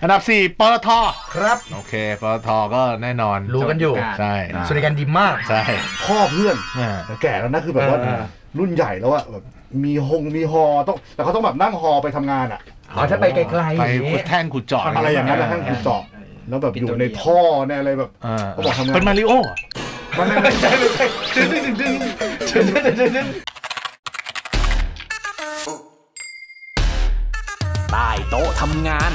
อันดับ4ปตท. ครับโอเคปตท.ก็แน่นอนรู้กันอยู่ใช่สวัสดิการดีมากใช่พ่อเพื่อนแก่แล้วนะคือแบบว่ารุ่นใหญ่แล้วอะแบบมีฮอต้องแต่เขาต้องแบบนั่งฮอไปทำงานอะถ้าไปไกลๆไปขุดแท่งขุดเจาะอะไรอย่างนั้นนะแท่งขุดเจาะแล้วแบบอยู่ในท่อเนี่ยอะไรแบบเขาบอกทำงานเป็นมาริโอมันไม่ใช่ใต้โต๊ะทำงาน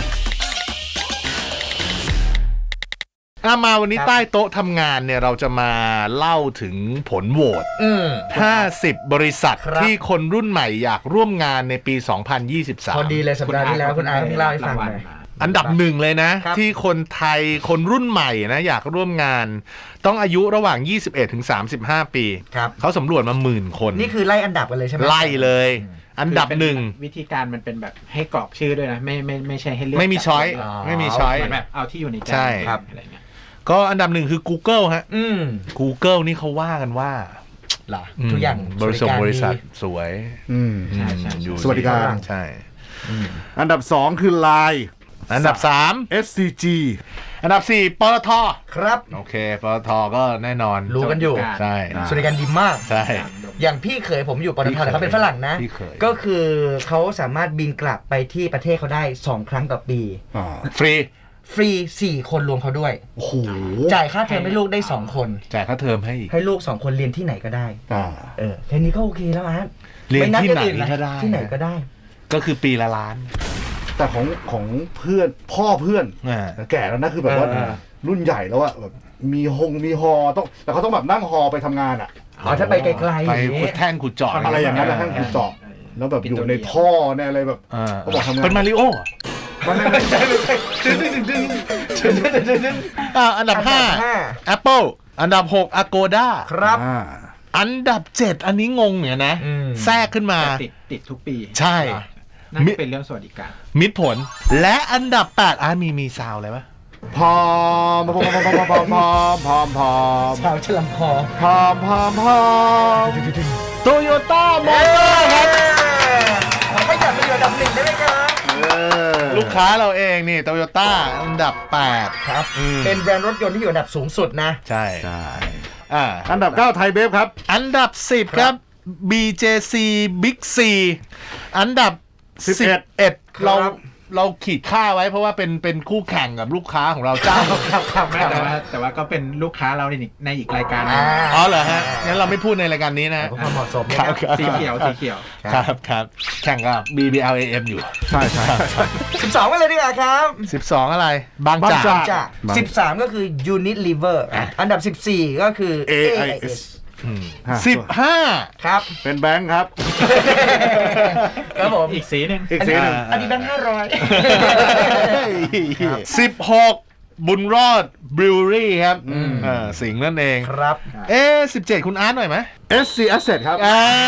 มาวันนี้ใต้โต๊ะทำงานเนี่ยเราจะมาเล่าถึงผลโหวต50 บริษัทที่คนรุ่นใหม่อยากร่วมงานในปี 2023 พอดีเลยสัปดาห์ที่แล้วคุณอาเพิ่งเล่าให้ฟังไปอันดับ1เลยนะที่คนไทยคนรุ่นใหม่นะอยากร่วมงานต้องอายุระหว่าง 21-35 ปีเขาสำรวจมา10,000 คนนี่คือไล่อันดับกันเลยใช่ไหมไล่เลยอันดับ1 วิธีการมันเป็นแบบให้กรอกชื่อด้วยนะไม่ใช่ให้เลือกไม่มีช้อยไม่มีช้อยแบบเอาที่อยู่ในใจอะไรเงี้ยก็อันดับ1คือ Google ฮะGoogle นี่เขาว่ากันว่าทุกอย่างบริษัทสวยใช่สวัสดิการใช่อันดับ2คือ Line อันดับ3 SCG อันดับ4ปตท. ครับโอเคปตท.ก็แน่นอนรู้กันอยู่ใช่สวัสดิการดีมากใช่อย่างพี่เคยผมอยู่ปตท.แต่เขาเป็นฝรั่งนะก็คือเขาสามารถบินกลับไปที่ประเทศเขาได้2 ครั้งต่อปีฟรี4 คนรวมเขาด้วยโอ้โหจ่ายค่าเทอมให้ลูกได้2 คนจ่ายค่าเทอมให้ลูก2 คนเรียนที่ไหนก็ได้แค่นี้ก็โอเคแล้วนะเรียนที่ไหนก็ได้ที่ไหนก็ได้ก็คือปีละล้านแต่ของเพื่อนพ่อเพื่อนแก่แล้วนะคือแบบว่ารุ่นใหญ่แล้วอะแบบมีฮอต้องแต่เขาต้องแบบนั่งฮอไปทำงานอะถ้าไปไกลๆไปขุดแท่งขุดเจาะอะไรอย่างนั้นนะแท่งขุดเจาะแล้วแบบอยู่ในท่อเนี่ยอะไรแบบเขาบอกทำงานเป็นมาริโอมันไม่ใช่อันดับ5 Apple อันดับ6 Agoda ครับอันดับ7อันนี้งงเนี่ยนะแทรกขึ้นมาติดทุกปีใช่นั่นเป็นเรื่องสวัสดิการมิตรผลและอันดับ8มีซาวอะไรปะพอมชาวฉลำคอพอโตโยต้ามอเตอร์ครับผมไม่อยากไปอยู่อันดับ1ได้ไหมครับลูกค้าเราเองนี่โตโยต้าอันดับ8 ครับเป็นแบรนด์รถยนต์ที่อยู่อันดับสูงสุดนะใช่อันดับ9ไทยเบฟครับอันดับ10ครับ BJC Big C อันดับ11เราขีดค่าไว้เพราะว่าเป็นคู่แข่งกับลูกค้าของเราเจ้าแต่ว่าก็เป็นลูกค้าเราในอีกรายการอ๋อเหรอฮะงั้นเราไม่พูดในรายการนี้นะความเหมาะสมสีเขียวครับแข่งกับ BBLAM อยู่ใช่ 12กันเลยดีกว่าครับ 12อะไรบางจาก 13ก็คือ Unilever อันดับ14ก็คือ AIS 15 ครับเป็นแบงค์ครับครับผมอีกสีหนึ่งอันนี้แบงค์ 500 16บุญรอดบริวรี่ครับสิงห์นั่นเองครับ 17คุณอาร์ตหน่อยไหม SC Asset ครับ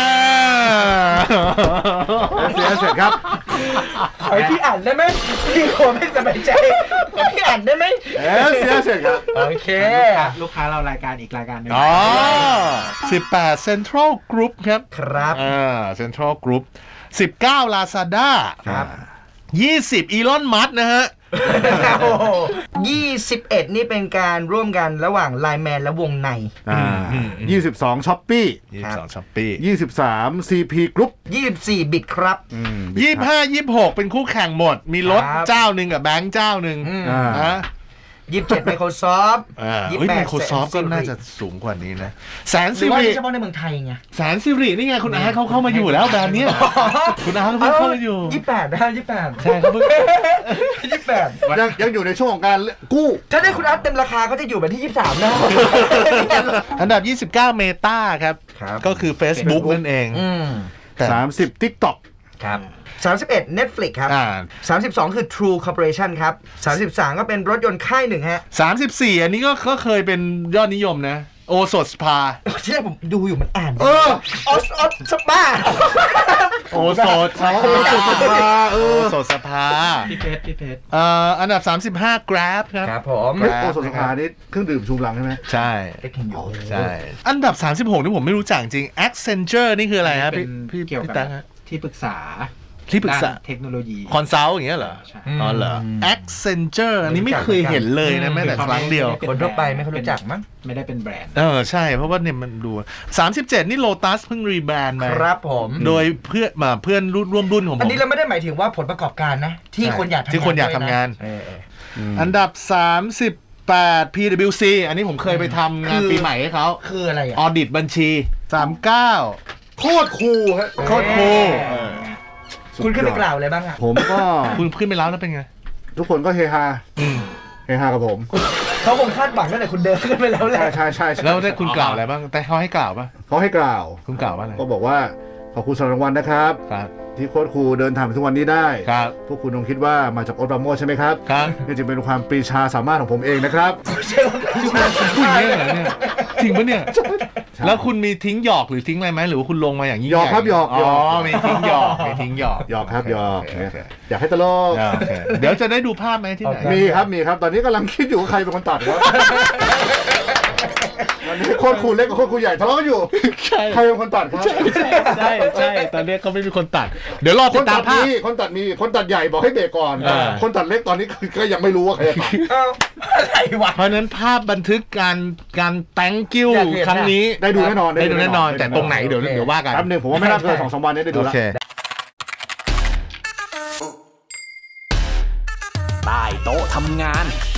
SC Asset ครับขอพี่อ่านได้ไหมพี่ขอไม่สบายใจขอพี่อ่านได้ไหม SC Asset ครับโอเคลูกค้าเรารายการอีกรายการนึง 18 Central Group ครับCentral Group 19 Lazada ครับ 20 Elon Musk นะฮะ 21นี่เป็นการร่วมกันระหว่าง Line Man และวงใน 22 Shopee 23 CP Group 24 Bit ครับ 25 26เป็นคู่แข่งหมดมีรถเจ้าหนึ่งกับแบงค์เจ้าหนึ่ง 27 Microsoft 28 Microsoft ก็น่าจะสูงกว่านี้นะแสนสิริเฉพาะในเมืองไทยไงแสนสิรินี่ไงคุณอาเขาเข้ามาอยู่แล้วแบรนด์นี้คุณอาเขาเพิ่งเข้ามาอยู่ 28นะ28 ใช่เขาเพิ่ง 28 ยังอยู่ในช่วงของการกู้ถ้าได้คุณอาเต็มราคาก็จะอยู่แบบที่23นะอันดับ29 Meta ครับก็คือ Facebook นั่นเอง 30 TikTok ครับ31 Netflix ครับ32คือ True Corporation ครับ33ก็เป็นรถยนต์ค่ายหนึ่งฮะ 34อันนี้ก็เคยเป็นยอดนิยมนะโอสถสภาที่แรกผมดูอยู่มันอ่านออสปาโอสถสภาพี่เพชรอันดับ35 Grab ครับผมโอสถสภานี่เครื่องดื่มชูกำลังใช่ไหมใช่อันดับ36นี่ผมไม่รู้จักจริง Accenture นี่คืออะไรฮะพี่เกี่ยวกับที่ปรึกษาที่ปรึกษาเทคโนโลยีคอนซัลท์อย่างเงี้ยเหรออ๋อเหรอ Accenture อันนี้ไม่เคยเห็นเลยนะแม้แต่ครั้งเดียวคนทั่วไปไม่ค่อยรู้จักมั้งไม่ได้เป็นแบรนด์ใช่เพราะว่าเนี่ยมันดู37นี่ Lotus เพิ่งรีแบรนด์มาครับผมโดยเพื่อนร่วมรุ่นของผมอันนี้เราไม่ได้หมายถึงว่าผลประกอบการนะที่คนอยากทำงานอันดับ38 PwC อันนี้ผมเคยไปทำงานปีใหม่ให้เขาคืออะไรออดิตบัญชี39 โคตรคูลฮะโคตรคูลคุณขึ้นไปกล่าวอะไรบ้างอ่ะผมก็คุณขึ้นไปแล้วเป็นไงทุกคนก็เฮฮากับผมเขาคงคาดหวังตั้งแต่คุณเดินขึ้นไปแล้วแหละใช่แล้วได้คุณกล่าวอะไรบ้างแต่เขาให้กล่าวป่ะเขาให้กล่าวคุณกล่าวว่าอะไรก็บอกว่าขอบคุณสำหรับรางวัลนะครับที่โค้ชครูเดินทางไปทุกวันนี้ได้พวกคุณคงคิดว่ามาจากโอ๊ตปราโมชใช่ไหมครับนี่จึงเป็นความปรีชาสามารถของผมเองนะครับไม่ใช่ว่าปรีชาคุณเนี่ยเหรอเนี่ยจริงปะเนี่ยแล้วคุณมีทิ้งหยอกหรือทิ้งอะไรไหมหรือว่าคุณลงมาอย่างยิ่งใหญ่หยอกครับหยอกมีทิ้งหยอกหยอกครับหยอกอยากให้ตลกเดี๋ยวจะได้ดูภาพไหมที่ไหนมีครับตอนนี้กำลังคิดอยู่ว่าใครเป็นคนตัดวะอันนี้โคตรครูเล็กกับโคตรครูใหญ่ทะเลาะกันอยู่ใครเป็นคนตัดครับใช่ตอนนี้เขาไม่มีคนตัดเดี๋ยวรอติดตามภาพคนตัดใหญ่บอกให้เบรกก่อนคนตัดเล็กตอนนี้ก็ยังไม่รู้ว่าใครตัดอะไรวะเพราะนั้นภาพบันทึกการthank you ครั้งนี้ได้ดูแน่นอนแต่ตรงไหนเดี๋ยวว่ากันแป๊บนึงผมว่าไม่น่าเกิน 2-3 วันนี้ได้ดูแล้วใต้โต๊ะทำงาน